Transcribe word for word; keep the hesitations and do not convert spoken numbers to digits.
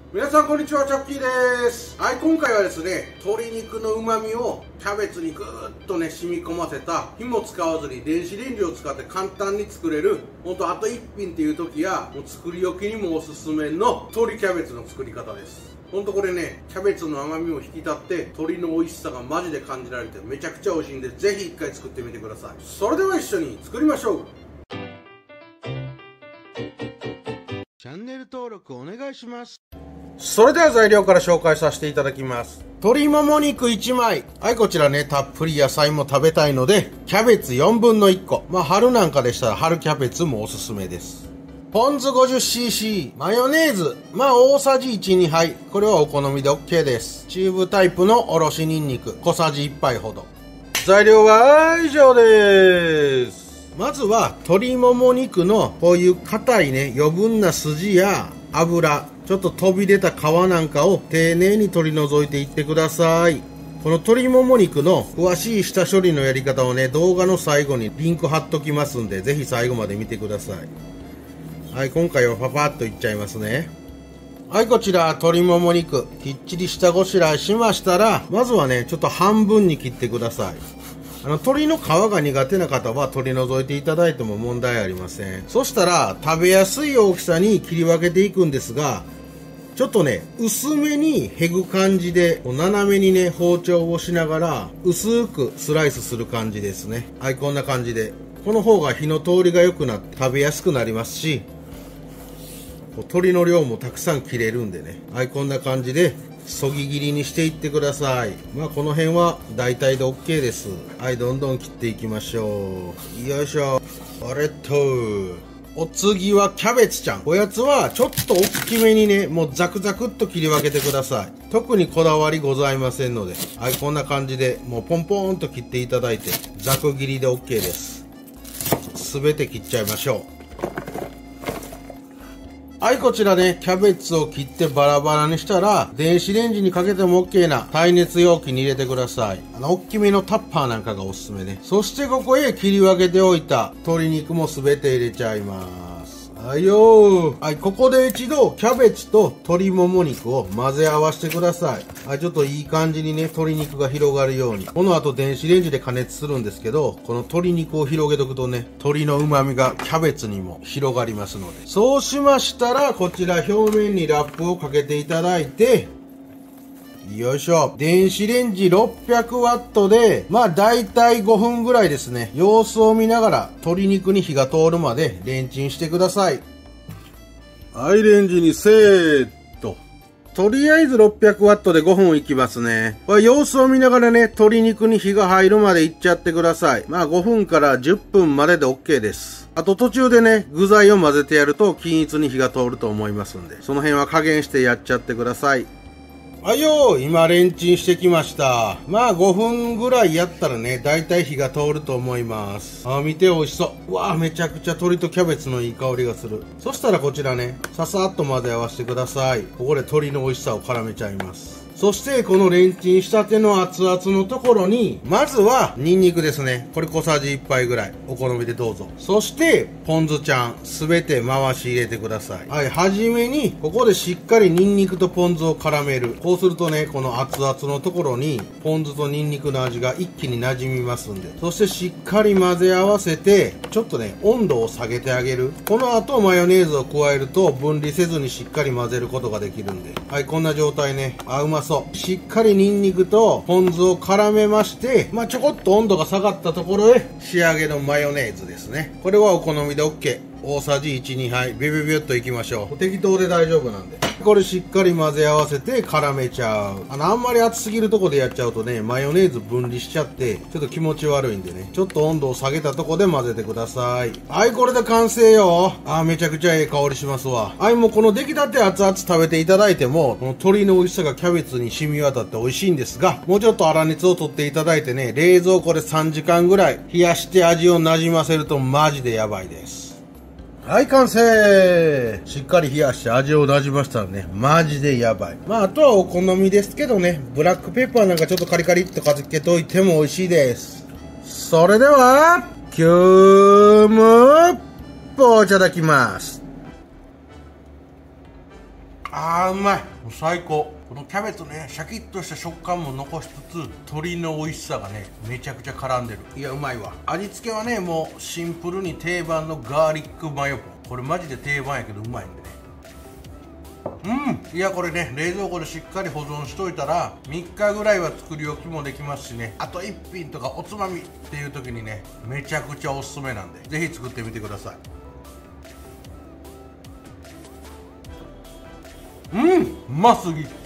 皆さんこんにちは、チャッキーです。はい、今回はですね、鶏肉の旨味をキャベツにぐーっとね染み込ませた、火も使わずに電子レンジを使って簡単に作れる、ほんとあと一品っていう時やもう作り置きにもおすすめの鶏キャベツの作り方です。ほんとこれね、キャベツの甘みを引き立って鶏の美味しさがマジで感じられてめちゃくちゃ美味しいんで、ぜひ一回作ってみてください。それでは一緒に作りましょう。チャンネル登録お願いします。それでは材料から紹介させていただきます。鶏もも肉いちまい。はい、こちらね、たっぷり野菜も食べたいので、キャベツよんぶんのいっこ。まあ、春なんかでしたら春キャベツもおすすめです。ポン酢 ごじゅっシーシー、マヨネーズ、まあ大さじいち、にはい。これはお好みで OK です。チューブタイプのおろしニンニク、小さじいっぱいほど。材料は以上です。まずは、鶏もも肉のこういう硬いね、余分な筋や油、ちょっと飛び出た皮なんかを丁寧に取り除いていってください。この鶏もも肉の詳しい下処理のやり方をね、動画の最後にリンク貼っときますんで、ぜひ最後まで見てください。はい、今回はパパッといっちゃいますね。はい、こちら鶏もも肉、きっちり下ごしらえしましたら、まずはね、ちょっと半分に切ってください。あの、鶏の皮が苦手な方は取り除いていただいても問題ありません。そしたら、食べやすい大きさに切り分けていくんですが、ちょっとね、薄めにへぐ感じで、斜めにね、包丁をしながら、薄くスライスする感じですね。はい、こんな感じで。この方が火の通りが良くなって食べやすくなりますし、鶏の量もたくさん切れるんでね。はい、こんな感じで、そぎ切りにしていってください。まあ、この辺は大体で OK です。はい、どんどん切っていきましょう。よいしょ。あれっと。お次はキャベツちゃん。おやつはちょっと大きめにね、もうザクザクっと切り分けてください。特にこだわりございませんので。はい、こんな感じで、もうポンポンと切っていただいて、ザク切りで OK です。すべて切っちゃいましょう。はい、こちらね、キャベツを切ってバラバラにしたら、電子レンジにかけても OK な耐熱容器に入れてください。あの、大きめのタッパーなんかがおすすめね。そしてここへ切り分けておいた鶏肉もすべて入れちゃいます。はいよー。はい、ここで一度、キャベツと鶏もも肉を混ぜ合わせてください。はい、ちょっといい感じにね、鶏肉が広がるように。この後電子レンジで加熱するんですけど、この鶏肉を広げとくとね、鶏の旨味がキャベツにも広がりますので。そうしましたら、こちら表面にラップをかけていただいて、よいしょ。電子レンジろっぴゃくワットで、まあだいたいごふんぐらいですね。様子を見ながら鶏肉に火が通るまでレンチンしてください。はい、レンジにセット。とりあえずろっぴゃくワットでごふんいきますね。これ様子を見ながらね、鶏肉に火が入るまでいっちゃってください。まあごふんからじゅっぷんまでで OK です。あと途中でね、具材を混ぜてやると均一に火が通ると思いますんで、その辺は加減してやっちゃってください。はいよー、今レンチンしてきました。まあごふんぐらいやったらね、だいたい火が通ると思います。あー、見て美味しそう。うわー、めちゃくちゃ鶏とキャベツのいい香りがする。そしたらこちらね、ささっと混ぜ合わせてください。ここで鶏の美味しさを絡めちゃいます。そしてこのレンチンしたての熱々のところに、まずはニンニクですね。これ小さじいっぱいぐらい。お好みでどうぞ。そしてポン酢ちゃん、すべて回し入れてください。はい、はじめにここでしっかりニンニクとポン酢を絡める。こうするとね、この熱々のところにポン酢とニンニクの味が一気に馴染みますんで。そしてしっかり混ぜ合わせて、ちょっとね、温度を下げてあげる。この後マヨネーズを加えると分離せずにしっかり混ぜることができるんで。はい、こんな状態ね。あ、うまそう。しっかりニンニクとポン酢を絡めまして、まあ、ちょこっと温度が下がったところへ仕上げのマヨネーズですね。これはお好みで OK。大さじいち、にはい。ビュビュビュっといきましょう。適当で大丈夫なんで。これしっかり混ぜ合わせて絡めちゃう。あの、あんまり熱すぎるとこでやっちゃうとね、マヨネーズ分離しちゃって、ちょっと気持ち悪いんでね。ちょっと温度を下げたとこで混ぜてください。はい、これで完成よ。あー、めちゃくちゃええ香りしますわ。はい、もうこの出来たて熱々食べていただいても、この鶏の美味しさがキャベツに染み渡って美味しいんですが、もうちょっと粗熱を取っていただいてね、冷蔵庫でさんじかんぐらい冷やして味をなじませるとマジでやばいです。はい、完成。しっかり冷やして味をなじましたらね、マジでやばい。まあ、あとはお好みですけどね、ブラックペッパーなんかちょっとカリカリっとかけといても美味しいです。それでは、今日も、いただきます。 あーうまい、もう最高。このキャベツね、シャキッとした食感も残しつつ鶏の美味しさがねめちゃくちゃ絡んでる。いやうまいわ。味付けはねもうシンプルに定番のガーリックマヨポン。これマジで定番やけどうまいんでね。うん、いやこれね冷蔵庫でしっかり保存しといたらみっかぐらいは作り置きもできますしね、あといっぴんとかおつまみっていう時にねめちゃくちゃおすすめなんでぜひ作ってみてください。うん、うますぎ。